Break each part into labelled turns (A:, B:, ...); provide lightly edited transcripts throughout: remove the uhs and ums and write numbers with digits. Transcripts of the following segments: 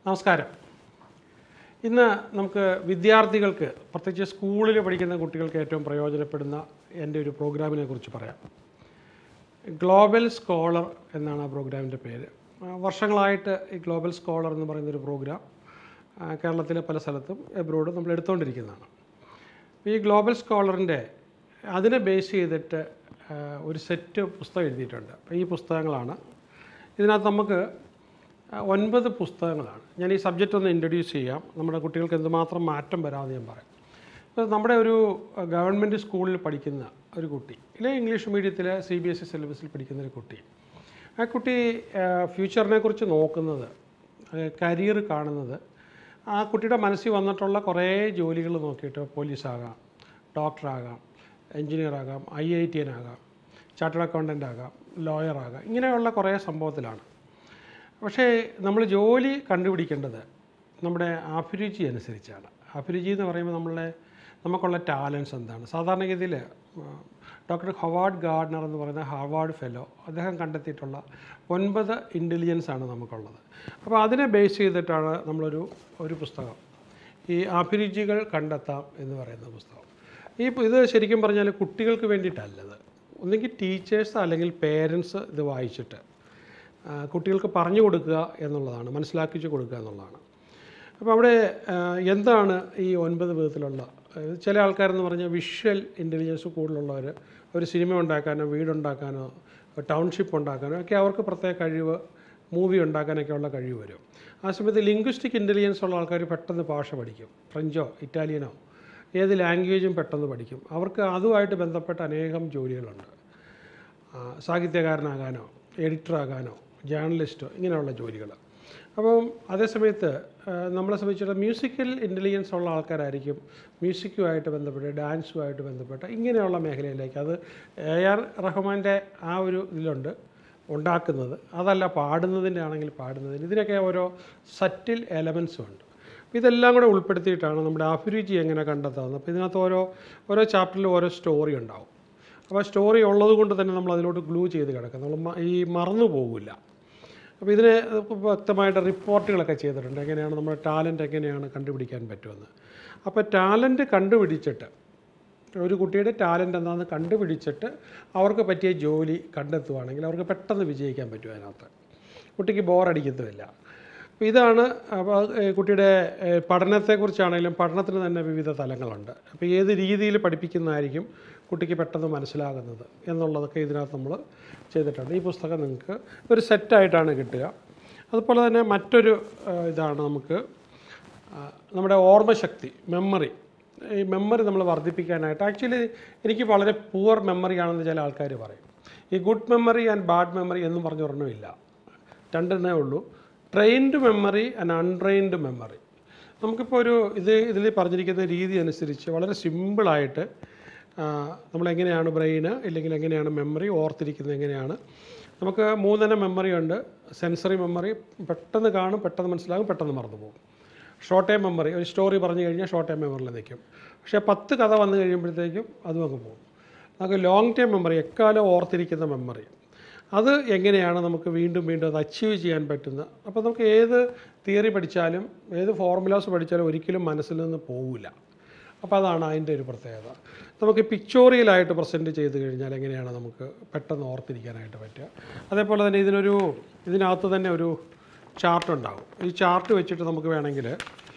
A: നമസ്കാരം. ഇന്ന് നമുക്ക് വിദ്യാർത്ഥികൾക്ക്, പ്രത്യേകിച്ച് സ്കൂളിൽ പഠിക്കുന്ന കുട്ടികൾക്ക് ഏറ്റവും പ്രയോജനപ്പെടുന്ന എൻ്റെ ഒരു പ്രോഗ്രാമിനെ കുറിച്ച് പറയാം. ഗ്ലോബൽ സ്കോളർ എന്നാണ് ആ പ്രോഗ്രാമിൻ്റെ പേര്. വർഷങ്ങളായിട്ട് ഈ ഗ്ലോബൽ സ്കോളർ എന്ന് പറയുന്നൊരു പ്രോഗ്രാം കേരളത്തിലെ പല സ്ഥലത്തും എബ്രോഡ് നമ്മൾ എടുത്തുകൊണ്ടിരിക്കുന്നതാണ്. ഈ ഗ്ലോബൽ സ്കോളറിൻ്റെ അതിനെ ബേസ് ചെയ്തിട്ട് ഒരു സെറ്റ് പുസ്തകം എഴുതിയിട്ടുണ്ട്. അപ്പോൾ ഈ പുസ്തകങ്ങളാണ്. ഇതിനകത്ത് നമുക്ക് 9 പുസ്തകങ്ങളാണ്. ഞാൻ ഈ സബ്ജക്റ്റ് ഒന്ന് ഇൻട്രൊഡ്യൂസ് ചെയ്യാം. നമ്മുടെ കുട്ടികൾക്ക് എന്തുമാത്രം മാറ്റം വരാമെന്ന് ഞാൻ പറയാം. ഇപ്പോൾ നമ്മുടെ ഒരു ഗവൺമെൻറ് സ്കൂളിൽ പഠിക്കുന്ന ഒരു കുട്ടി, അല്ലെങ്കിൽ ഇംഗ്ലീഷ് മീഡിയത്തിൽ CBSE സിലബസിൽ പഠിക്കുന്ന ഒരു കുട്ടി, ആ കുട്ടി ഫ്യൂച്ചറിനെ കുറിച്ച് നോക്കുന്നത്, കരിയർ കാണുന്നത്, ആ കുട്ടിയുടെ മനസ്സിൽ വന്നിട്ടുള്ള കുറേ ജോലികൾ നോക്കിയിട്ട് പോലീസാകാം, ഡോക്ടറാകാം, എൻജിനീയറാകാം, IITN ആകാം, ചാർട്ടേഡ് അക്കൗണ്ടൻ്റ് ആകാം, ലോയറാകാം, ഇങ്ങനെയുള്ള കുറേ സംഭവത്തിലാണ്. പക്ഷേ നമ്മൾ ജോലി കണ്ടുപിടിക്കേണ്ടത് നമ്മുടെ അഭിരുചി അനുസരിച്ചാണ്. അഭിരുചി എന്ന് പറയുമ്പോൾ നമുക്കുള്ള ടാലൻസ് എന്താണ്. സാധാരണഗതിയിൽ ഡോക്ടർ ഹൊവാർഡ് ഗാർഡ്നർ എന്ന് പറയുന്ന ഹാർവാർഡ് ഫെലോ, അദ്ദേഹം കണ്ടെത്തിയിട്ടുള്ള 9 ഇൻ്റലിജൻസ് ആണ് നമുക്കുള്ളത്. അപ്പോൾ അതിനെ ബേസ് ചെയ്തിട്ടാണ് ഒരു പുസ്തകം, ഈ അഭിരുചികൾ കണ്ടെത്താം എന്ന് പറയുന്ന പുസ്തകം. ഇത് ശരിക്കും പറഞ്ഞാൽ കുട്ടികൾക്ക് വേണ്ടിയിട്ടല്ലത്. ഒന്നുകിൽ ടീച്ചേഴ്സ് അല്ലെങ്കിൽ പേരൻസ് ഇത് വായിച്ചിട്ട് കുട്ടികൾക്ക് പറഞ്ഞു കൊടുക്കുക എന്നുള്ളതാണ്, മനസ്സിലാക്കിച്ച് കൊടുക്കുക എന്നുള്ളതാണ്. അപ്പോൾ അവിടെ എന്താണ് ഈ 9 വിധത്തിലുള്ള, ചില ആൾക്കാരെന്ന് പറഞ്ഞാൽ വിഷ്വൽ ഇൻ്റലിജൻസ് കൂടുതലുള്ളവർ ഒരു സിനിമ ഉണ്ടാക്കാനോ വീടുണ്ടാക്കാനോ ടൗൺഷിപ്പ് ഉണ്ടാക്കാനോ ഒക്കെ അവർക്ക് പ്രത്യേക കഴിവ്, മൂവി ഉണ്ടാക്കാനൊക്കെ ഉള്ള കഴിവ് വരും. ആ സമയത്ത് ലിംഗ്വിസ്റ്റിക് ഇൻ്റലിജൻസ് ഉള്ള ആൾക്കാർ പെട്ടെന്ന് ഭാഷ പഠിക്കും. ഫ്രഞ്ചോ ഇറ്റാലിയനോ ഏത് ലാംഗ്വേജും പെട്ടെന്ന് പഠിക്കും. അവർക്ക് അതുമായിട്ട് ബന്ധപ്പെട്ട അനേകം ജോലികളുണ്ട്. സാഹിത്യകാരനാകാനോ എഡിറ്ററാകാനോ ജേർണലിസ്റ്റോ ഇങ്ങനെയുള്ള ജോലികൾ. അപ്പം അതേസമയത്ത് നമ്മളെ സംബന്ധിച്ചിടത്തോളം മ്യൂസിക്കൽ ഇൻ്റലിജൻസ് ഉള്ള ആൾക്കാരായിരിക്കും മ്യൂസിക്കുമായിട്ട് ബന്ധപ്പെട്ട്, ഡാൻസുമായിട്ട് ബന്ധപ്പെട്ട് ഇങ്ങനെയുള്ള മേഖലയിലേക്ക്. അത് AR റഹ്മാൻ്റെ ആ ഒരു ഇതിലുണ്ട് ഉണ്ടാക്കുന്നത്. അതല്ല പാടുന്നതിൻ്റെ ആണെങ്കിൽ പാടുന്നതിന്, ഇതിനൊക്കെ ഓരോ സറ്റിൽ എലമെൻസും ഉണ്ട്. അപ്പോൾ ഇതെല്ലാം കൂടെ ഉൾപ്പെടുത്തിയിട്ടാണ് നമ്മുടെ അഭിരുചി എങ്ങനെ കണ്ടെത്താവുന്നത്. അപ്പോൾ ഇതിനകത്ത് ഓരോ ചാപ്റ്ററിലും ഓരോ സ്റ്റോറി ഉണ്ടാവും. അപ്പോൾ സ്റ്റോറി ഉള്ളത് കൊണ്ട് തന്നെ നമ്മൾ അതിലോട്ട് ഗ്ലൂ ചെയ്ത് കിടക്കും, നമ്മൾ മറന്നു പോകില്ല. അപ്പോൾ ഇതിന് വ്യക്തമായിട്ട് റിപ്പോർട്ടുകളൊക്കെ ചെയ്തിട്ടുണ്ട്, എങ്ങനെയാണ് നമ്മുടെ ടാലൻറ്റ് എങ്ങനെയാണ് കണ്ടുപിടിക്കാൻ പറ്റുമെന്ന്. അപ്പോൾ ടാലൻറ്റ് കണ്ടുപിടിച്ചിട്ട്, ഒരു കുട്ടിയുടെ ടാലൻറ്റ് എന്താണെന്ന് കണ്ടുപിടിച്ചിട്ട് അവർക്ക് പറ്റിയ ജോലി കണ്ടെത്തുകയാണെങ്കിൽ അവർക്ക് പെട്ടെന്ന് വിജയിക്കാൻ പറ്റും. അതിനകത്ത് കുട്ടിക്ക് ബോറടിക്കത്തുമില്ല. അപ്പോൾ ഇതാണ് കുട്ടിയുടെ പഠനത്തെക്കുറിച്ചാണെങ്കിലും പഠനത്തിന് തന്നെ വിവിധ തലങ്ങളുണ്ട്. അപ്പോൾ ഏത് രീതിയിൽ പഠിപ്പിക്കുന്നതായിരിക്കും കുട്ടിക്ക് പെട്ടെന്ന് മനസ്സിലാകുന്നത് എന്നുള്ളതൊക്കെ ഇതിനകത്ത് നമ്മൾ ചെയ്തിട്ടുണ്ട്. ഈ പുസ്തകം നിങ്ങൾക്ക് ഒരു സെറ്റായിട്ടാണ് കിട്ടുക. അതുപോലെ തന്നെ മറ്റൊരു ഇതാണ് നമുക്ക് നമ്മുടെ ഓർമ്മശക്തി, മെമ്മറി. ഈ മെമ്മറി നമ്മൾ വർദ്ധിപ്പിക്കാനായിട്ട്, ആക്ച്വലി എനിക്ക് വളരെ പുവർ മെമ്മറിയാണെന്ന് ചില ആൾക്കാർ പറയും. ഈ good memory and bad memory എന്നും പറഞ്ഞൊരെണ്ണമില്ല, രണ്ടെണ്ണേ ഉള്ളൂ. Trained memory and untrained memory. നമുക്കിപ്പോൾ ഇതിൽ പറഞ്ഞിരിക്കുന്ന രീതി അനുസരിച്ച് വളരെ സിമ്പിളായിട്ട് നമ്മളെങ്ങനെയാണ് ബ്രെയിന് ഇല്ലെങ്കിൽ എങ്ങനെയാണ് മെമ്മറി ഓർത്തിരിക്കുന്നത്, എങ്ങനെയാണ്. നമുക്ക് 3 മെമ്മറി ഉണ്ട്. സെൻസറി മെമ്മറി, പെട്ടെന്ന് കാണും, പെട്ടെന്ന് മനസ്സിലാകും, പെട്ടെന്ന് മറന്നു പോകും. ഷോർട്ട് ടൈം മെമ്മറി, ഒരു സ്റ്റോറി പറഞ്ഞു കഴിഞ്ഞാൽ ഷോർട്ട് ടൈം മെമ്മറിയിൽ നിൽക്കും. പക്ഷേ 10 കഥ വന്നു കഴിയുമ്പോഴത്തേക്കും അതും അങ്ങ് പോകും. നമുക്ക് ലോങ് ടൈം മെമ്മറി, എക്കാലം ഓർത്തിരിക്കുന്ന മെമ്മറി, അത് എങ്ങനെയാണ് നമുക്ക് വീണ്ടും അത് അച്ചീവ് ചെയ്യാൻ പറ്റുന്നത്. അപ്പോൾ നമുക്ക് ഏത് തിയറി പഠിച്ചാലും ഏത് ഫോർമുലാസ് പഠിച്ചാലും ഒരിക്കലും മനസ്സിൽ നിന്ന് പോവില്ല. അപ്പോൾ അതാണ് അതിൻ്റെ ഒരു പ്രത്യേകത. നമുക്ക് പിക്ചോറിയലായിട്ട് പ്രസൻറ്റ് ചെയ്ത് കഴിഞ്ഞാൽ എങ്ങനെയാണ് നമുക്ക് പെട്ടെന്ന് ഓർത്തിരിക്കാനായിട്ട് പറ്റുക. അതേപോലെ തന്നെ ഇതിനകത്ത് തന്നെ ഒരു ചാർട്ട് ഉണ്ടാകും. ഈ ചാർട്ട് വെച്ചിട്ട് നമുക്ക് വേണമെങ്കിൽ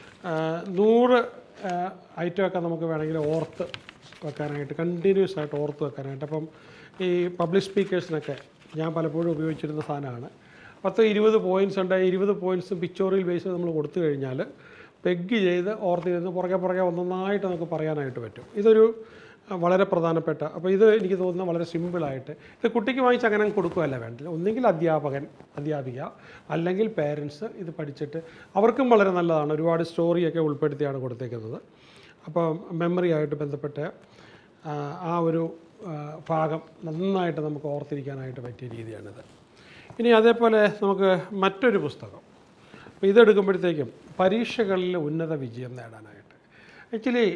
A: 100 ഐറ്റമൊക്കെ നമുക്ക് വേണമെങ്കിൽ ഓർത്ത് വെക്കാനായിട്ട്, കണ്ടിന്യൂസ് ആയിട്ട് ഓർത്ത് വെക്കാനായിട്ട്. അപ്പം ഈ പബ്ലിക് സ്പീക്കേഴ്സിനൊക്കെ ഞാൻ പലപ്പോഴും ഉപയോഗിച്ചിരുന്ന സാധനമാണ്. 10-20 പോയിൻറ്റ്സ് ഉണ്ട്. 20 പോയിൻറ്റ്സും പിക്ചോറിയൽ ബേസ് നമ്മൾ കൊടുത്തു കഴിഞ്ഞാൽ പെഗ് ചെയ്ത് ഓർത്തിരുന്ന് പുറകെ ഒന്നൊന്നായിട്ട് നമുക്ക് പറയാനായിട്ട് പറ്റും. ഇതൊരു വളരെ പ്രധാനപ്പെട്ട, അപ്പോൾ ഇത് എനിക്ക് തോന്നുന്നത് വളരെ സിമ്പിളായിട്ട് ഇത് കുട്ടിക്ക് വാങ്ങിച്ച് അങ്ങനെ കൊടുക്കുകയല്ല വേണ്ടത്. ഒന്നുകിൽ അധ്യാപിക അല്ലെങ്കിൽ പേരൻസ് ഇത് പഠിച്ചിട്ട് അവർക്കും വളരെ നല്ലതാണ്. ഒരുപാട് സ്റ്റോറിയൊക്കെ ഉൾപ്പെടുത്തിയാണ് കൊടുത്തേക്കുന്നത്. അപ്പോൾ മെമ്മറിയായിട്ട് ബന്ധപ്പെട്ട ആ ഒരു ഭാഗം നന്നായിട്ട് നമുക്ക് ഓർത്തിരിക്കാനായിട്ട് പറ്റിയ രീതിയാണിത്. ഇനി അതേപോലെ നമുക്ക് മറ്റൊരു പുസ്തകം, അപ്പോൾ ഇതെടുക്കുമ്പോഴത്തേക്കും പരീക്ഷകളിൽ ഉന്നത വിജയം നേടാനായിട്ട്. ആക്ച്വലി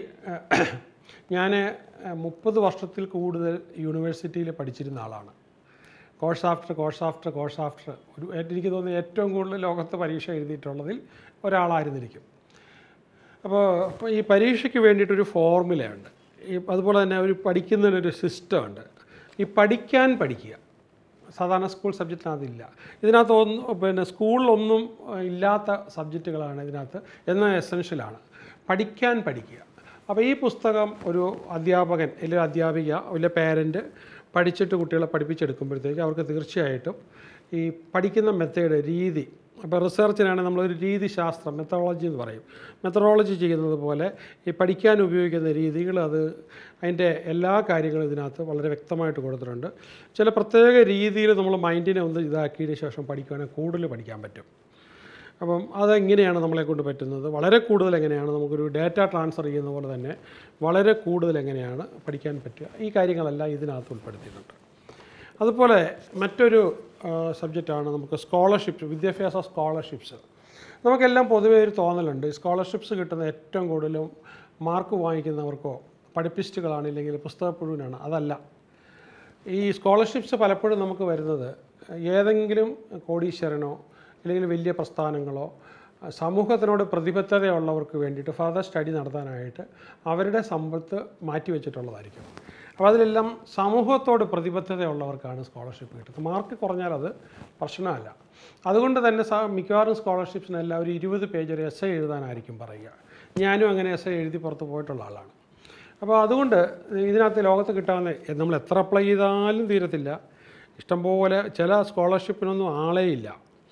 A: ഞാൻ 30 വർഷത്തിൽ കൂടുതൽ യൂണിവേഴ്സിറ്റിയിൽ പഠിച്ചിരുന്ന ആളാണ്. കോഴ്സ് ആഫ്റ്റർ ഒരു എനിക്ക് തോന്നുന്നു ഏറ്റവും കൂടുതൽ ലോകത്ത് പരീക്ഷ എഴുതിയിട്ടുള്ളതിൽ ഒരാളായിരുന്നിരിക്കും. അപ്പോൾ ഈ പരീക്ഷയ്ക്ക് വേണ്ടിയിട്ടൊരു ഫോർമുലയുണ്ട്. അതുപോലെ തന്നെ ഒരു പഠിക്കുന്നതിനൊരു സിസ്റ്റമുണ്ട്. ഈ പഠിക്കുക സാധാരണ സ്കൂൾ സബ്ജക്റ്റിന് അതില്ല. ഇതിനകത്ത് സ്കൂളിലൊന്നും ഇല്ലാത്ത സബ്ജക്റ്റുകളാണ് ഇതിനകത്ത്, എന്നാൽ എസെൻഷ്യലാണ്. പഠിക്കുക. അപ്പോൾ ഈ പുസ്തകം ഒരു അധ്യാപകൻ അല്ലെങ്കിൽ അധ്യാപിക അല്ലെങ്കിൽ പേരൻറ്റ് പഠിച്ചിട്ട് കുട്ടികളെ പഠിപ്പിച്ചെടുക്കുമ്പോഴത്തേക്ക് അവർക്ക് തീർച്ചയായിട്ടും ഈ പഠിക്കുന്ന മെത്തേഡ്, രീതി, അപ്പോൾ റിസർച്ചിനാണ് നമ്മളൊരു രീതിശാസ്ത്രം, മെത്തഡോളജി എന്ന് പറയും. മെത്തഡോളജി ചെയ്യുന്നത് പോലെ ഈ പഠിക്കാൻ ഉപയോഗിക്കുന്ന രീതികൾ, അതിൻ്റെ എല്ലാ കാര്യങ്ങളും ഇതിനകത്ത് വളരെ വ്യക്തമായിട്ട് കൊടുത്തിട്ടുണ്ട്. ചില പ്രത്യേക രീതിയിൽ നമ്മൾ മൈൻഡിനെ ഒന്ന് ഇതാക്കിയതിന് ശേഷം പഠിക്കുകയാണെങ്കിൽ കൂടുതൽ പഠിക്കാൻ പറ്റും. അപ്പം അതെങ്ങനെയാണ് നമ്മളെ കൊണ്ട് പറ്റുന്നത്, വളരെ കൂടുതൽ എങ്ങനെയാണ് നമുക്കൊരു ഡാറ്റ ട്രാൻസ്ഫർ ചെയ്യുന്ന പോലെ തന്നെ വളരെ കൂടുതൽ എങ്ങനെയാണ് പഠിക്കാൻ പറ്റുക, ഈ കാര്യങ്ങളെല്ലാം ഇതിനകത്ത് ഉൾപ്പെടുത്തിയിട്ടുണ്ട്. അതുപോലെ മറ്റൊരു സബ്ജക്റ്റാണ് നമുക്ക് സ്കോളർഷിപ്സ്, വിദ്യാഭ്യാസ സ്കോളർഷിപ്സ്. നമുക്കെല്ലാം പൊതുവേ ഒരു തോന്നലുണ്ട് സ്കോളർഷിപ്സ് കിട്ടുന്ന ഏറ്റവും കൂടുതലും മാർക്ക് വാങ്ങിക്കുന്നവർക്കോ പഠിപ്പിസ്റ്റുകളാണില്ലെങ്കിൽ പുസ്തകപ്പുഴുവിനാണ്. അതല്ല. ഈ സ്കോളർഷിപ്സ് പലപ്പോഴും നമുക്ക് വരുന്നത് ഏതെങ്കിലും കോടീശ്വരനോ അല്ലെങ്കിൽ വലിയ പ്രസ്ഥാനങ്ങളോ സമൂഹത്തിനോട് പ്രതിബദ്ധതയുള്ളവർക്ക് വേണ്ടിയിട്ട് ഫർദർ സ്റ്റഡി നടത്താനായിട്ട് അവരുടെ സമ്പത്ത് മാറ്റിവെച്ചിട്ടുള്ളതായിരിക്കും. അപ്പോൾ അതിലെല്ലാം സമൂഹത്തോട് പ്രതിബദ്ധതയുള്ളവർക്കാണ് സ്കോളർഷിപ്പ് കിട്ടുന്നത്. മാർക്ക് കുറഞ്ഞാൽ അത് പ്രശ്നമല്ല. അതുകൊണ്ട് തന്നെ മിക്കവാറും സ്കോളർഷിപ്സിനെല്ലാം ഒരു 20 പേജ് ഒരു എസ്സേ എഴുതാനായിരിക്കും പറയുക. ഞാനും അങ്ങനെ എസ്സേ എഴുതി പുറത്ത് പോയിട്ടുള്ള ആളാണ്. അപ്പോൾ അതുകൊണ്ട് ഇതിനകത്ത് ലോകത്ത് കിട്ടാവുന്ന നമ്മൾ എത്ര അപ്ലൈ ചെയ്താലും തീരത്തില്ല. ഇഷ്ടംപോലെ ചില സ്കോളർഷിപ്പിനൊന്നും ആളേ ഇല്ല.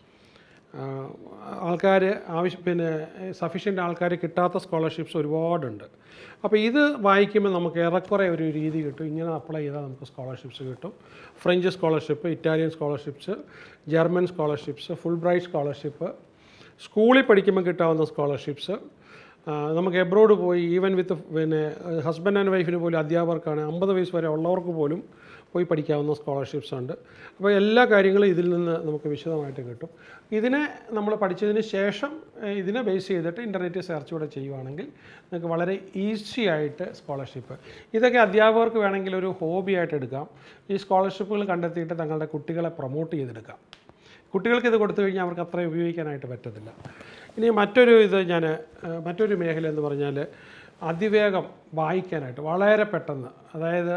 A: ആൾക്കാർ സഫീഷ്യൻ്റ് ആൾക്കാർ കിട്ടാത്ത സ്കോളർഷിപ്സ് ഒരുപാടുണ്ട്. അപ്പോൾ ഇത് വായിക്കുമ്പോൾ നമുക്ക് ഏറെക്കുറെ ഒരു രീതി കിട്ടും. ഇങ്ങനെ അപ്ലൈ ചെയ്താൽ നമുക്ക് സ്കോളർഷിപ്സ് കിട്ടും. French scholarship, Italian scholarships, German scholarships, Fulbright scholarship, സ്കൂളിൽ പഠിക്കുമ്പോൾ കിട്ടാവുന്ന സ്കോളർഷിപ്സ്, നമുക്ക് എബ്രോഡ് പോയി ഈവൻ വിത്ത് ഹസ്ബൻഡ് ആൻഡ് വൈഫിന് പോലും അധ്യാപകർക്കാണ് 50 വയസ്സ് വരെ ഉള്ളവർക്ക് പോലും പോയി പഠിക്കാവുന്ന സ്കോളർഷിപ്സ് ഉണ്ട്. അപ്പോൾ എല്ലാ കാര്യങ്ങളും ഇതിൽ നിന്ന് നമുക്ക് വിശദമായിട്ട് കിട്ടും. ഇതിനെ നമ്മൾ പഠിച്ചതിന് ശേഷം ഇതിനെ ബേസ് ചെയ്തിട്ട് ഇൻ്റർനെറ്റ് സെർച്ച് കൂടെ ചെയ്യുവാണെങ്കിൽ നിങ്ങൾക്ക് വളരെ ഈസി ആയിട്ട് സ്കോളർഷിപ്പ്, ഇതൊക്കെ അധ്യാപകർക്ക് വേണമെങ്കിൽ ഒരു ഹോബിയായിട്ട് എടുക്കാം. ഈ സ്കോളർഷിപ്പുകൾ കണ്ടെത്തിയിട്ട് തങ്ങളുടെ കുട്ടികളെ പ്രൊമോട്ട് ചെയ്തെടുക്കാം. കുട്ടികൾക്ക് ഇത് കൊടുത്തു കഴിഞ്ഞാൽ അവർക്ക് അത്രയും ഉപയോഗിക്കാനായിട്ട് പറ്റത്തില്ല. ഇനി മറ്റൊരു മേഖല എന്ന് പറഞ്ഞാൽ അതിവേഗം വായിക്കാനായിട്ട് വളരെ പെട്ടെന്ന്, അതായത്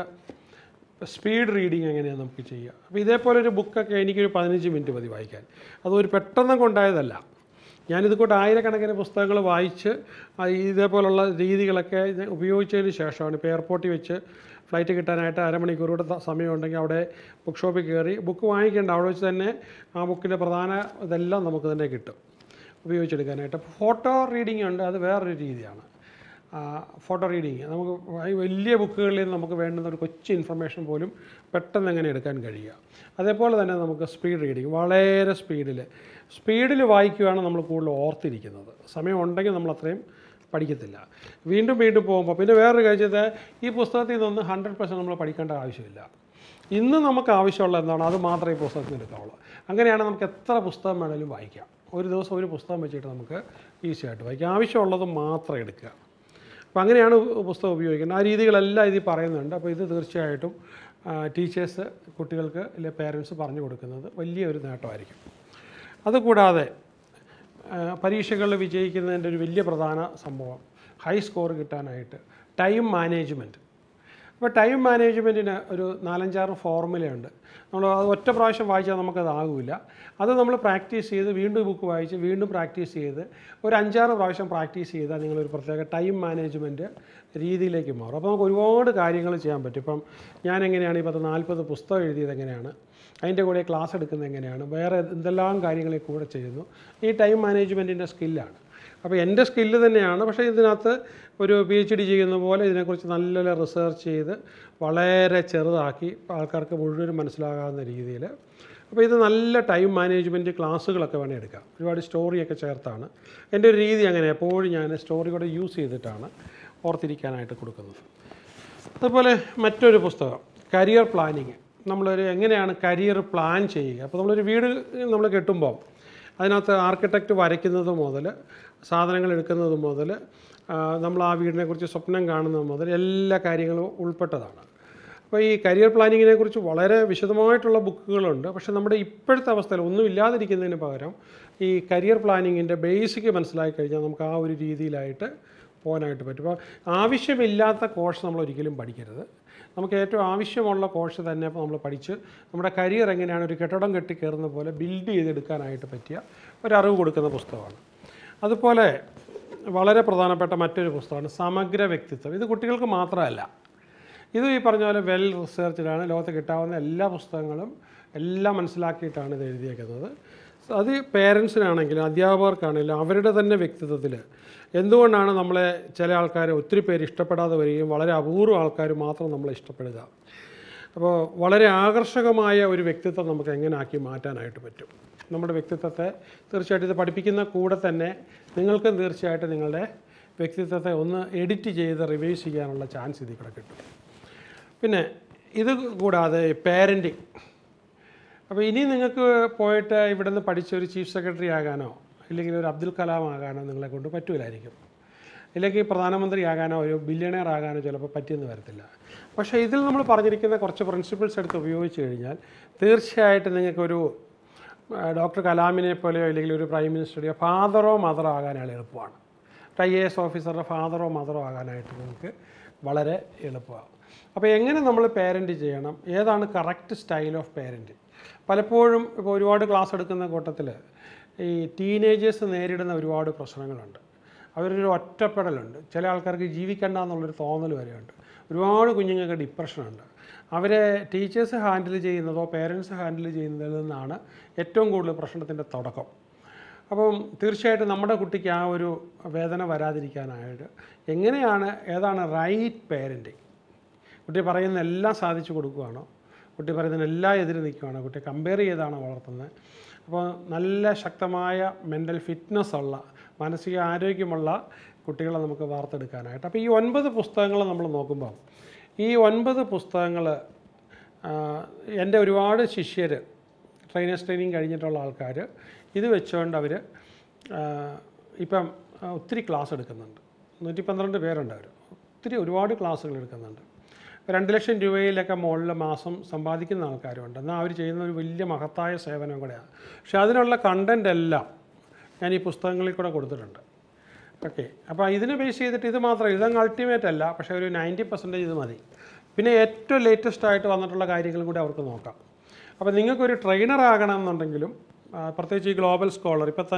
A: സ്പീഡ് റീഡിങ് എങ്ങനെയാണ് നമുക്ക് ചെയ്യുക. അപ്പോൾ ഇതേപോലൊരു ബുക്കൊക്കെ എനിക്കൊരു 15 മിനിറ്റ് മതി വായിക്കാൻ. അതൊരു പെട്ടെന്ന് കൊണ്ടായതല്ല. ഞാനിതുകൊണ്ട് ആയിരക്കണക്കിന് പുസ്തകങ്ങൾ വായിച്ച് ഇതേപോലുള്ള രീതികളൊക്കെ ഉപയോഗിച്ചതിന് ശേഷമാണ്. ഇപ്പോൾ എയർപോർട്ടിൽ വെച്ച് ഫ്ലൈറ്റ് കിട്ടാനായിട്ട് അരമണിക്കൂറൂടെ സമയമുണ്ടെങ്കിൽ അവിടെ ബുക്ക് ഷോപ്പിൽ കയറി ബുക്ക് വാങ്ങിക്കേണ്ട, അവിടെ വെച്ച് തന്നെ ആ ബുക്കിൻ്റെ പ്രധാന ഇതെല്ലാം നമുക്ക് തന്നെ കിട്ടും ഉപയോഗിച്ചെടുക്കാനായിട്ട്. ഫോട്ടോ റീഡിംഗ് ഉണ്ട്, അത് വേറൊരു രീതിയാണ്. ഫോട്ടോ റീഡിങ് നമുക്ക് വലിയ ബുക്കുകളിൽ നിന്ന് നമുക്ക് വേണ്ടുന്ന ഒരു കൊച്ചു ഇൻഫർമേഷൻ പോലും പെട്ടെന്ന് എങ്ങനെ എടുക്കാൻ കഴിയുക. അതേപോലെ തന്നെ നമുക്ക് സ്പീഡ് റീഡിങ്, വളരെ സ്പീഡിൽ വായിക്കുകയാണ് നമ്മൾ കൂടുതൽ ഓർത്തിരിക്കുന്നത്. സമയം ഉണ്ടെങ്കിൽ നമ്മൾ അത്രയും പഠിക്കത്തില്ല. വീണ്ടും പോകുമ്പോൾ പിന്നെ വേറൊരു കാര്യത്തെ ഈ പുസ്തകത്തിൽ നിന്നൊന്ന് 100% നമ്മൾ പഠിക്കേണ്ട ആവശ്യമില്ല. ഇന്ന് നമുക്ക് ആവശ്യമുള്ള എന്താണ് അത് മാത്രമേ ഈ പുസ്തകത്തിൽ എടുക്കാവുള്ളൂ. അങ്ങനെയാണ് നമുക്ക് എത്ര പുസ്തകം വേണമെങ്കിലും വായിക്കാം. ഒരു ദിവസം ഒരു പുസ്തകം വെച്ചിട്ട് നമുക്ക് ഈസി ആയിട്ട് വായിക്കാം. ആവശ്യമുള്ളത് മാത്രം എടുക്കുക. അപ്പോൾ അങ്ങനെയാണ് പുസ്തകം ഉപയോഗിക്കുന്നത്. ആ രീതികളെല്ലാം ഇതിൽ പറയുന്നുണ്ട്. അപ്പോൾ ഇത് തീർച്ചയായിട്ടും ടീച്ചേഴ്സ് കുട്ടികൾക്ക് അല്ലെങ്കിൽ പേരൻസ് പറഞ്ഞു കൊടുക്കുന്നത് വലിയൊരു നേട്ടമായിരിക്കും. അതുകൂടാതെ പരീക്ഷകളിൽ വിജയിക്കുന്നതിൻ്റെ ഒരു വലിയ പ്രധാന സംഭവം ഹൈ സ്കോർ കിട്ടാനായിട്ട് ടൈം മാനേജ്മെൻറ്റ്. അപ്പോൾ ടൈം മാനേജ്മെൻറ്റിന് ഒരു 4-5 ഫോർമുലയുണ്ട്. നമ്മൾ അത് ഒറ്റ പ്രാവശ്യം വായിച്ചാൽ നമുക്കതാകില്ല. അത് നമ്മൾ പ്രാക്ടീസ് ചെയ്ത് വീണ്ടും ബുക്ക് വായിച്ച് വീണ്ടും പ്രാക്ടീസ് ചെയ്ത് ഒരു 5-6 പ്രാവശ്യം പ്രാക്ടീസ് ചെയ്താൽ നിങ്ങളൊരു പ്രത്യേക ടൈം മാനേജ്മെൻറ്റ് രീതിയിലേക്ക് മാറും. അപ്പോൾ നമുക്ക് ഒരുപാട് കാര്യങ്ങൾ ചെയ്യാൻ പറ്റും. ഇപ്പം ഞാൻ എങ്ങനെയാണ് ഈ 40 പുസ്തകം എഴുതിയത് എങ്ങനെയാണ്, അതിൻ്റെ കൂടെ ക്ലാസ് എടുക്കുന്നത് എങ്ങനെയാണ്, വേറെ എന്തെല്ലാം കാര്യങ്ങളിൽ കൂടെ ചെയ്യുന്നു, ഈ ടൈം മാനേജ്മെൻറ്റിൻ്റെ സ്കില്ലാണ്. അപ്പോൾ എൻ്റെ സ്കില്ല് തന്നെയാണ്. പക്ഷേ ഇതിനകത്ത് ഒരു PhD ചെയ്യുന്ന പോലെ ഇതിനെക്കുറിച്ച് നല്ല റിസർച്ച് ചെയ്ത് വളരെ ചെറുതാക്കി ആൾക്കാർക്ക് മുഴുവനും മനസ്സിലാകാവുന്ന രീതിയിൽ. അപ്പോൾ ഇത് നല്ല ടൈം മാനേജ്മെൻറ്റ് ക്ലാസ്സുകളൊക്കെ വേണേൽ എടുക്കാം. ഒരുപാട് സ്റ്റോറിയൊക്കെ ചേർത്താണ്. എൻ്റെ ഒരു രീതി അങ്ങനെ എപ്പോഴും ഞാൻ സ്റ്റോറി കൂടെ യൂസ് ചെയ്തിട്ടാണ് ഓർത്തിരിക്കാനായിട്ട് കൊടുക്കുന്നത്. അതുപോലെ മറ്റൊരു പുസ്തകം കരിയർ പ്ലാനിങ്. എങ്ങനെയാണ് കരിയർ പ്ലാൻ ചെയ്യുക. അപ്പോൾ നമ്മളൊരു വീട് നമ്മൾ കെട്ടുമ്പോൾ അതിനകത്ത് ആർക്കിടെക്റ്റ് വരയ്ക്കുന്നത് മുതൽ സാധനങ്ങൾ എടുക്കുന്നത് മുതൽ നമ്മൾ ആ വീടിനെക്കുറിച്ച് സ്വപ്നം കാണുന്നത് മുതൽ എല്ലാ കാര്യങ്ങളും ഉൾപ്പെട്ടതാണ്. അപ്പോൾ ഈ കരിയർ പ്ലാനിങ്ങിനെ കുറിച്ച് വളരെ വിശദമായിട്ടുള്ള ബുക്കുകളുണ്ട്. പക്ഷേ നമ്മുടെ ഇപ്പോഴത്തെ അവസ്ഥയിൽ ഒന്നും ഇല്ലാതിരിക്കുന്നതിന് പകരം ഈ കരിയർ പ്ലാനിങ്ങിൻ്റെ ബേസിക് മനസ്സിലാക്കി കഴിഞ്ഞാൽ നമുക്ക് ആ ഒരു രീതിയിലായിട്ട് പോകാനായിട്ട് പറ്റും. അപ്പോൾ ആവശ്യമില്ലാത്ത കോഴ്സ് നമ്മൾ ഒരിക്കലും പഠിക്കരുത്. നമുക്ക് ഏറ്റവും ആവശ്യമുള്ള കോഴ്സ് തന്നെ നമ്മൾ പഠിച്ച് നമ്മുടെ കരിയർ എങ്ങനെയാണ് ഒരു കെട്ടിടം കെട്ടി കയറുന്ന പോലെ ബിൽഡ് ചെയ്തെടുക്കാനായിട്ട് പറ്റിയ ഒരറിവ് കൊടുക്കുന്ന പുസ്തകമാണ്. അതുപോലെ വളരെ പ്രധാനപ്പെട്ട മറ്റൊരു പുസ്തകമാണ് സമഗ്ര വ്യക്തിത്വം. ഇത് കുട്ടികൾക്ക് മാത്രമല്ല, ഇത് ഈ പറഞ്ഞ പോലെ വെൽ റിസർച്ച്ഡാണ്. ലോകത്ത് കിട്ടാവുന്ന എല്ലാ പുസ്തകങ്ങളും എല്ലാം മനസ്സിലാക്കിയിട്ടാണ് ഇത് എഴുതിയേക്കുന്നത്. അത് പേരൻസിനാണെങ്കിലും അധ്യാപകർക്കാണെങ്കിലും അവരുടെ തന്നെ വ്യക്തിത്വത്തിൽ എന്തുകൊണ്ടാണ് നമ്മളെ ചില ആൾക്കാർ ഒത്തിരി പേര് ഇഷ്ടപ്പെടാതെ വരികയും വളരെ അപൂർവം ആൾക്കാർ മാത്രം നമ്മളെ ഇഷ്ടപ്പെടുക. അപ്പോൾ വളരെ ആകർഷകമായ ഒരു വ്യക്തിത്വം നമുക്ക് എങ്ങനെ ആക്കി മാറ്റാനായിട്ട് പറ്റും. നമ്മുടെ വ്യക്തിത്വത്തെ തീർച്ചയായിട്ടും ഇത് പഠിപ്പിക്കുന്ന കൂടെ തന്നെ നിങ്ങൾക്കും തീർച്ചയായിട്ടും നിങ്ങളുടെ വ്യക്തിത്വത്തെ ഒന്ന് എഡിറ്റ് ചെയ്ത് റിവൈസ് ചെയ്യാനുള്ള ചാൻസ് ഇതിൽ കൂടെ കിട്ടും. പിന്നെ ഇത് കൂടാതെ പാരൻറ്റിങ്. അപ്പോൾ ഇനി നിങ്ങൾക്ക് പോയിട്ട് ഇവിടെ നിന്ന് പഠിച്ച ഒരു ചീഫ് സെക്രട്ടറി ആകാനോ ഇല്ലെങ്കിൽ ഒരു അബ്ദുൽ കലാം ആകാനോ നിങ്ങളെ കൊണ്ട് പറ്റൂലായിരിക്കും. ഇല്ലെങ്കിൽ പ്രധാനമന്ത്രി ആകാനോ ഒരു ബില്യണയർ ആകാനോ ചിലപ്പോൾ പറ്റിയെന്ന് വരത്തില്ല. പക്ഷേ ഇതിൽ നമ്മൾ പറഞ്ഞിരിക്കുന്ന കുറച്ച് പ്രിൻസിപ്പിൾസ് എടുത്ത് ഉപയോഗിച്ച് കഴിഞ്ഞാൽ തീർച്ചയായിട്ടും നിങ്ങൾക്കൊരു ഡോക്ടർ കലാമിനെ പോലെയോ ഇല്ലെങ്കിൽ ഒരു പ്രൈം മിനിസ്റ്ററുടെയോ ഫാദറോ മദറോ ആകാനായിട്ട് എളുപ്പമാണ്. IAS ഓഫീസറുടെ ഫാദറോ മദറോ ആകാനായിട്ട് നിങ്ങൾക്ക് വളരെ എളുപ്പമാകും. അപ്പോൾ എങ്ങനെ നമ്മൾ പേരൻറ്റ് ചെയ്യണം, ഏതാണ് കറക്റ്റ് സ്റ്റൈൽ ഓഫ് പേരൻറ്റ്. പലപ്പോഴും ഇപ്പോൾ ഒരുപാട് ക്ലാസ് എടുക്കുന്ന കൂട്ടത്തിൽ ഈ ടീനേജേഴ്സ് നേരിടുന്ന ഒരുപാട് പ്രശ്നങ്ങളുണ്ട്. അവരൊരു ഒറ്റപ്പെടലുണ്ട്. ചില ആൾക്കാർക്ക് ജീവിക്കണ്ട എന്നുള്ളൊരു തോന്നൽ വരെയുണ്ട്. ഒരുപാട് കുഞ്ഞുങ്ങൾക്ക് ഡിപ്രഷനുണ്ട്. അവരെ ടീച്ചേഴ്സ് ഹാൻഡിൽ ചെയ്യുന്നതോ പേരൻസ് ഹാൻഡിൽ ചെയ്യുന്നതിൽ നിന്നാണ് ഏറ്റവും കൂടുതൽ പ്രശ്നത്തിൻ്റെ തുടക്കം. അപ്പം തീർച്ചയായിട്ടും നമ്മുടെ കുട്ടിക്ക് ആ ഒരു വേദന വരാതിരിക്കാനായിട്ട് എങ്ങനെയാണ് ഏതാണ് റൈറ്റ് പേരൻറ്റിങ്. കുട്ടി പറയുന്ന എല്ലാം സാധിച്ചു കൊടുക്കുകയാണോ, കുട്ടി പറയുന്നതിനെല്ലാം എതിര് നിൽക്കുകയാണോ, കുട്ടിയെ കമ്പയർ ചെയ്താണോ വളർത്തുന്നത്. അപ്പോൾ നല്ല ശക്തമായ മെൻ്റൽ ഫിറ്റ്നസ് ഉള്ള മാനസിക ആരോഗ്യമുള്ള കുട്ടികളെ നമുക്ക് വാർത്തെടുക്കാനായിട്ട്. അപ്പോൾ ഈ 9 പുസ്തകങ്ങൾ നമ്മൾ നോക്കുമ്പോൾ ഈ 9 പുസ്തകങ്ങൾ എൻ്റെ ഒരുപാട് ശിഷ്യർ ട്രെയിനേഴ്സ് ട്രെയിനിങ് കഴിഞ്ഞിട്ടുള്ള ആൾക്കാർ ഇത് വെച്ചുകൊണ്ട് അവർ ഇപ്പം ഒത്തിരി ക്ലാസ് എടുക്കുന്നുണ്ട്. 112 പേരുണ്ട്. അവർ ഒരുപാട് ക്ലാസ്സുകൾ എടുക്കുന്നുണ്ട്. 2 ലക്ഷം രൂപയിലൊക്കെ മുകളിൽ മാസം സമ്പാദിക്കുന്ന ആൾക്കാരുണ്ട്. എന്നാൽ അവർ ചെയ്യുന്ന ഒരു വലിയ മഹത്തായ സേവനം കൂടെയാണ്. പക്ഷെ അതിനുള്ള കണ്ടൻ്റ് എല്ലാം ഞാൻ ഈ പുസ്തകങ്ങളിൽ കൂടെ കൊടുത്തിട്ടുണ്ട്. ഓക്കെ, അപ്പോൾ ഇതിനെ ബേസ് ചെയ്തിട്ട് ഇത് മാത്രം ഇതങ്ങ് അൾട്ടിമേറ്റ് അല്ല, പക്ഷേ ഒരു 90% ഇത് മതി. പിന്നെ ഏറ്റവും ലേറ്റസ്റ്റ് ആയിട്ട് വന്നിട്ടുള്ള കാര്യങ്ങളും കൂടി അവർക്ക് നോക്കാം. അപ്പോൾ നിങ്ങൾക്കൊരു ട്രെയിനർ ആകണമെന്നുണ്ടെങ്കിലും പ്രത്യേകിച്ച് ഈ ഗ്ലോബൽ സ്കോളർ ഇപ്പോഴത്തെ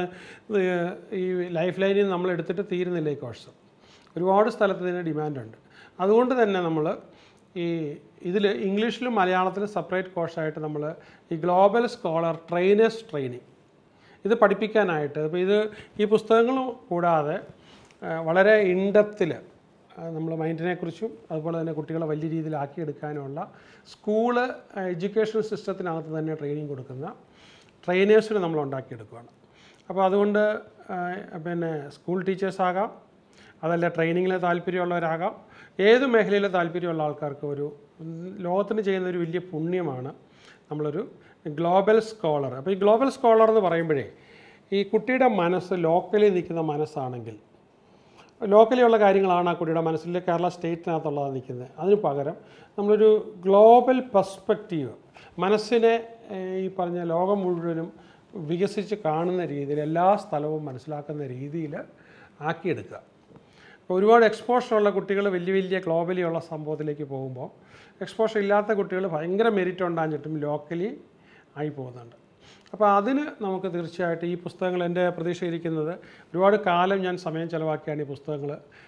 A: ഈ ലൈഫ് ലൈനിൽ നമ്മൾ എടുത്തിട്ട് തീരുന്നില്ല ഈ കോഴ്സ്. ഒരുപാട് സ്ഥലത്ത് ഇതിന് ഡിമാൻഡുണ്ട്. അതുകൊണ്ട് തന്നെ നമ്മൾ ഈ ഇതിൽ ഇംഗ്ലീഷിലും മലയാളത്തിലും സെപ്പറേറ്റ് കോഴ്സായിട്ട് നമ്മൾ ഈ ഗ്ലോബൽ സ്കോളർ ട്രെയിനേഴ്സ് ട്രെയിനിങ് ഇത് പഠിപ്പിക്കാനായിട്ട്. അപ്പോൾ ഈ പുസ്തകങ്ങളും കൂടാതെ വളരെ ഇൻഡെപ്തിൽ നമ്മൾ മൈൻഡിനെക്കുറിച്ചും അതുപോലെ തന്നെ കുട്ടികളെ വലിയ രീതിയിലാക്കിയെടുക്കാനുള്ള സ്കൂള് എഡ്യൂക്കേഷൻ സിസ്റ്റത്തിനകത്ത് തന്നെ ട്രെയിനിങ് കൊടുക്കുന്ന ട്രെയിനേഴ്സിനെ നമ്മൾ ഉണ്ടാക്കിയെടുക്കുകയാണ്. അപ്പോൾ അതുകൊണ്ട് പിന്നെ സ്കൂൾ ടീച്ചേഴ്സാകാം, അതല്ല ട്രെയിനിങ്ങിൽ താല്പര്യമുള്ളവരാകാം, ഏത് മേഖലയിൽ താല്പര്യമുള്ള ആൾക്കാർക്ക് ഒരു ലോകത്തിന് ചെയ്യുന്ന ഒരു വലിയ പുണ്യമാണ് നമ്മളൊരു ഗ്ലോബൽ സ്കോളർ. അപ്പോൾ ഈ ഗ്ലോബൽ സ്കോളർ എന്ന് പറയുമ്പോഴേ ഈ കുട്ടിയുടെ മനസ്സ് ലോക്കലി നിൽക്കുന്ന മനസ്സാണെങ്കിൽ ലോക്കലി ഉള്ള കാര്യങ്ങളാണ് ആ കുട്ടിയുടെ മനസ്സിൽ കേരള സ്റ്റേറ്റിനകത്തുള്ളത് നിൽക്കുന്നത്. അതിന് പകരം നമ്മളൊരു ഗ്ലോബൽ പെർസ്പെക്റ്റീവ് മനസ്സിനെ ഈ പറഞ്ഞ ലോകം മുഴുവനും വികസിച്ച് കാണുന്ന രീതിയിൽ എല്ലാ സ്ഥലവും മനസ്സിലാക്കുന്ന രീതിയിൽ ആക്കിയെടുക്കുക. അപ്പോൾ ഒരുപാട് എക്സ്പോഷറുള്ള കുട്ടികൾ വലിയ ഗ്ലോബലി ഉള്ള സംഭവത്തിലേക്ക് പോകുമ്പോൾ എക്സ്പോഷർ ഇല്ലാത്ത കുട്ടികൾ ഭയങ്കര മെരിറ്റ് ഉണ്ടാഞ്ഞിട്ടും ലോക്കലി ആയി പോകുന്നുണ്ട്. അപ്പോൾ അതിന് നമുക്ക് തീർച്ചയായിട്ടും ഈ പുസ്തകങ്ങൾ എൻ്റെ പ്രതീക്ഷയിരിക്കുന്നത് ഒരുപാട് കാലം ഞാൻ സമയം ചിലവാക്കിയാണ് ഈ പുസ്തകങ്ങൾ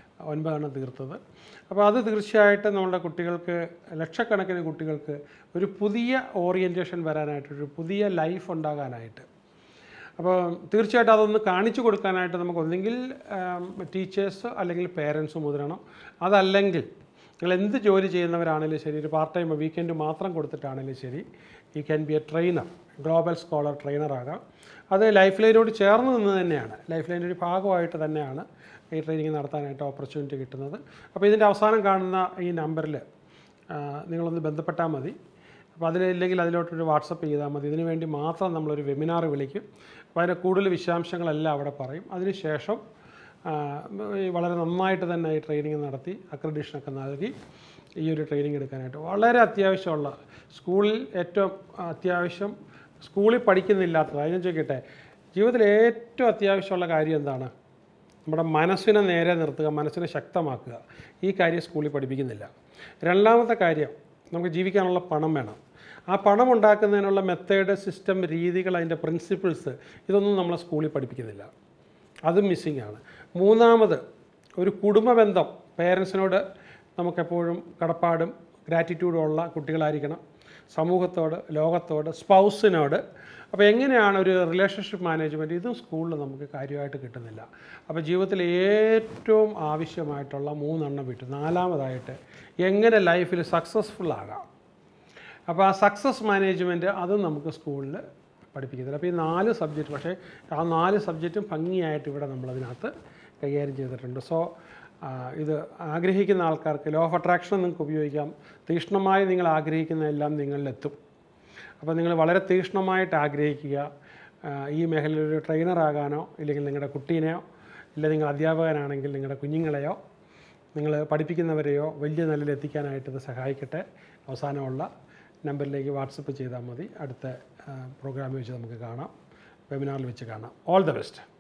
A: 9 തീർത്തത്. അപ്പോൾ അത് തീർച്ചയായിട്ടും നമ്മുടെ കുട്ടികൾക്ക് ലക്ഷക്കണക്കിന് കുട്ടികൾക്ക് ഒരു പുതിയ ഓറിയൻറ്റേഷൻ വരാനായിട്ട്, ഒരു പുതിയ ലൈഫ് ഉണ്ടാകാനായിട്ട്. അപ്പോൾ തീർച്ചയായിട്ടും അതൊന്ന് കാണിച്ചു കൊടുക്കാനായിട്ട് നമുക്ക് ഒന്നെങ്കിൽ ടീച്ചേഴ്സ് അല്ലെങ്കിൽ പേരൻസ് മുതിരണം. അതല്ലെങ്കിൽ നിങ്ങൾ എന്ത് ജോലി ചെയ്യുന്നവരാണെങ്കിലും ശരി, ഒരു പാർട്ട് ടൈം വീക്കെൻഡ് മാത്രം കൊടുത്തിട്ടാണെങ്കിലും ശരി, you can be a trainer, global scholar ട്രെയിനറാകാം. അത് ലൈഫ് ലൈനോട് ചേർന്ന് നിന്ന് തന്നെയാണ്, ലൈഫ് ലൈൻ്റെ ഒരു ഭാഗമായിട്ട് തന്നെയാണ് ഈ ട്രെയിനിങ് നടത്താനായിട്ട് ഓപ്പർച്യൂണിറ്റി കിട്ടുന്നത്. അപ്പോൾ ഇതിൻ്റെ അവസാനം കാണുന്ന ഈ നമ്പറിൽ നിങ്ങളൊന്ന് ബന്ധപ്പെട്ടാൽ മതി. അപ്പോൾ അതിലില്ലെങ്കിൽ അതിലോട്ടൊരു വാട്സപ്പ് ചെയ്താൽ മതി. ഇതിനു വേണ്ടി മാത്രം നമ്മളൊരു വെബിനാർ വിളിക്കും. അപ്പോൾ അതിൻ്റെ കൂടുതൽ വിശദാംശങ്ങളെല്ലാം അവിടെ പറയും. അതിനുശേഷം വളരെ നന്നായിട്ട് തന്നെ ഈ ട്രെയിനിങ് നടത്തി അക്രഡിഷനൊക്കെ നൽകി ഈ ഒരു ട്രെയിനിങ് എടുക്കാനായിട്ട്. വളരെ അത്യാവശ്യമുള്ള, സ്കൂളിൽ ഏറ്റവും അത്യാവശ്യം, സ്കൂളിൽ പഠിക്കുന്നില്ലാത്തത്. അതിനെ ചോദിക്കട്ടെ, ജീവിതത്തിൽ ഏറ്റവും അത്യാവശ്യമുള്ള കാര്യം എന്താണ്? നമ്മുടെ മനസ്സിനെ നേരെ നിർത്തുക, മനസ്സിനെ ശക്തമാക്കുക. ഈ കാര്യം സ്കൂളിൽ പഠിപ്പിക്കുന്നില്ല. രണ്ടാമത്തെ കാര്യം, നമുക്ക് ജീവിക്കാനുള്ള പണം വേണം. ആ പണം ഉണ്ടാക്കുന്നതിനുള്ള മെത്തേഡ്, സിസ്റ്റം, രീതികൾ, അതിൻ്റെ പ്രിൻസിപ്പിൾസ്, ഇതൊന്നും നമ്മളെ സ്കൂളിൽ പഠിപ്പിക്കുന്നില്ല. അതും മിസ്സിംഗ് ആണ്. മൂന്നാമത്, ഒരു കുടുംബ ബന്ധം, പേരൻസിനോട് നമുക്കെപ്പോഴും കടപ്പാടും ഗ്രാറ്റിറ്റ്യൂഡും ഉള്ള കുട്ടികളായിരിക്കണം. സമൂഹത്തോട്, ലോകത്തോട്, സ്പൗസിനോട്. അപ്പോൾ എങ്ങനെയാണ് ഒരു റിലേഷൻഷിപ്പ് മാനേജ്മെൻറ്റ്, ഇതും സ്കൂളിൽ നമുക്ക് കാര്യമായിട്ട് കിട്ടുന്നില്ല. അപ്പോൾ ജീവിതത്തിൽ ഏറ്റവും ആവശ്യമായിട്ടുള്ള 3 വിട്ടു. നാലാമതായിട്ട്, എങ്ങനെ ലൈഫിൽ സക്സസ്ഫുൾ ആകാം. അപ്പോൾ ആ സക്സസ് മാനേജ്മെൻറ്റ് അതും നമുക്ക് സ്കൂളിൽ പഠിപ്പിക്കുന്നില്ല. അപ്പോൾ ഈ 4 സബ്ജക്റ്റ്, പക്ഷേ ആ 4 സബ്ജക്റ്റും ഭംഗിയായിട്ട് ഇവിടെ നമ്മളതിനകത്ത് കൈകാര്യം ചെയ്തിട്ടുണ്ട്. സോ ഇത് ആഗ്രഹിക്കുന്ന ആൾക്കാർക്ക് ലോ ഓഫ് അട്രാക്ഷൻ നിങ്ങൾക്ക് ഉപയോഗിക്കാം. തീക്ഷ്ണമായി നിങ്ങൾ ആഗ്രഹിക്കുന്നതെല്ലാം നിങ്ങളിലെത്തും. അപ്പോൾ നിങ്ങൾ വളരെ തീക്ഷ്ണമായിട്ട് ആഗ്രഹിക്കുക. ഈ മേഖലയിൽ ഒരു ട്രെയിനറാകാനോ, ഇല്ലെങ്കിൽ നിങ്ങളുടെ കുട്ടീനെയോ, ഇല്ലെങ്കിൽ നിങ്ങൾ അധ്യാപകനാണെങ്കിൽ നിങ്ങളുടെ കുഞ്ഞുങ്ങളെയോ, നിങ്ങൾ പഠിപ്പിക്കുന്നവരെയോ വലിയ നിലയിൽ എത്തിക്കാനായിട്ട് ഇത് സഹായിക്കട്ടെ. അവസാനമുള്ള നമ്പറിലേക്ക് വാട്സപ്പ് ചെയ്താൽ മതി. അടുത്ത പ്രോഗ്രാമിൽ വെച്ച് നമുക്ക് കാണാം, വെബിനാറിൽ വെച്ച് കാണാം. All the best.